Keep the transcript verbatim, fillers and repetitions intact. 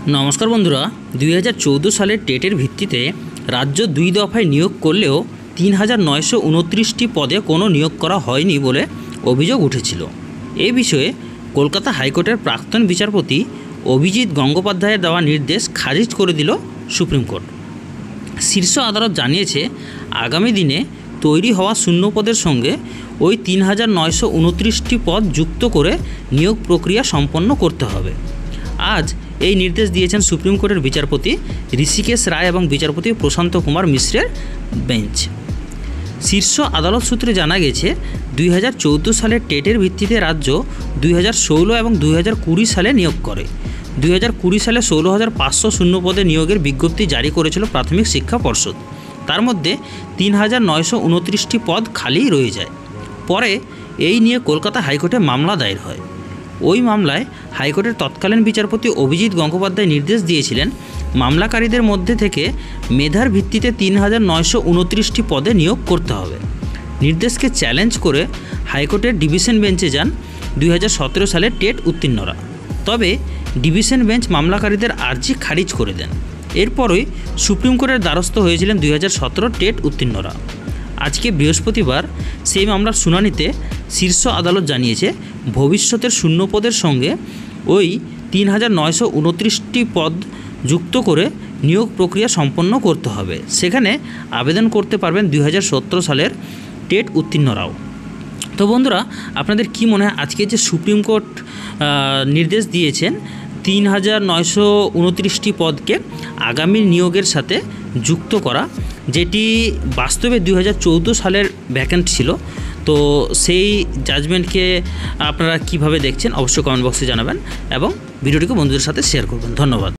নমস্কার বন্ধুরা, দুই হাজার চৌদ্দ সালের টেটের ভিত্তিতে রাজ্য দুই দফায় নিয়োগ করলেও তিন হাজার নয়শো উনত্রিশটি পদে কোনো নিয়োগ করা হয়নি বলে অভিযোগ উঠেছিল। এই বিষয়ে কলকাতা হাইকোর্টের প্রাক্তন বিচারপতি অভিজিৎ গঙ্গোপাধ্যায়ের দেওয়া নির্দেশ খারিজ করে দিল সুপ্রিম কোর্ট। শীর্ষ আদালত জানিয়েছে, আগামী দিনে তৈরি হওয়া শূন্য পদের সঙ্গে ওই তিন হাজার নয়শো উনত্রিশটি পদ যুক্ত করে নিয়োগ প্রক্রিয়া সম্পন্ন করতে হবে। আজ এই নির্দেশ দিয়েছেন সুপ্রিম কোর্টের বিচারপতি ঋষিকেশ রায় এবং বিচারপতি প্রশান্ত কুমার মিশ্রের বেঞ্চ। শীর্ষ আদালত সূত্রে জানা গেছে, দুই হাজার চৌদ্দো সালের টেটের ভিত্তিতে রাজ্য দুই হাজার ষোলো এবং দুই হাজার কুড়ি সালে নিয়োগ করে। দুই হাজার কুড়ি সালে ষোলো হাজার পাঁচশো শূন্য পদে নিয়োগের বিজ্ঞপ্তি জারি করেছিল প্রাথমিক শিক্ষা পর্ষদ। তার মধ্যে তিন হাজার নয়শো উনত্রিশটি পদ খালি রয়ে যায়। পরে এই নিয়ে কলকাতা হাইকোর্টে মামলা দায়ের হয়। ওই মামলায় হাইকোর্টের তৎকালীন বিচারপতি অভিজিৎ গঙ্গোপাধ্যায় নির্দেশ দিয়েছিলেন, মামলাকারীদের মধ্যে থেকে মেধার ভিত্তিতে তিন হাজার নয়শো উনত্রিশটি পদে নিয়োগ করতে হবে। নির্দেশকে চ্যালেঞ্জ করে হাইকোর্টের ডিভিশন বেঞ্চে যান দুই হাজার সতেরো সালের টেট উত্তীর্ণরা। তবে ডিভিশন বেঞ্চ মামলাকারীদের আর্জি খারিজ করে দেন। এরপরই সুপ্রিম কোর্টের দ্বারস্থ হয়েছিলেন দুই হাজার সতেরো টেট উত্তীর্ণরা। আজকে বৃহস্পতিবার সেই মামলার শুনানিতে শীর্ষ আদালত জানিয়েছে, ভবিষ্যতের শূন্য পদের সঙ্গে ওই তিন হাজার নয়শো উনত্রিশটি পদ যুক্ত করে নিয়োগ প্রক্রিয়া সম্পন্ন করতে হবে। সেখানে আবেদন করতে পারবেন দুই হাজার সতেরো সালের টেট উত্তীর্ণরাও। তো বন্ধুরা, আপনাদের কি মনে হয় আজকে যে সুপ্রিম কোর্ট নির্দেশ দিয়েছেন তিন হাজার নয়শো উনত্রিশটি পদকে আগামী নিয়োগের সাথে যুক্ত করা, যেটি বাস্তবে দুই হাজার চৌদ্দো সালের ভ্যাকেন্ট ছিল, তো সেই জাজমেন্টকে আপনারা কিভাবে দেখছেন অবশ্যই কমেন্ট বক্সে জানাবেন এবং ভিডিওটিকে বন্ধুদের সাথে শেয়ার করবেন। ধন্যবাদ।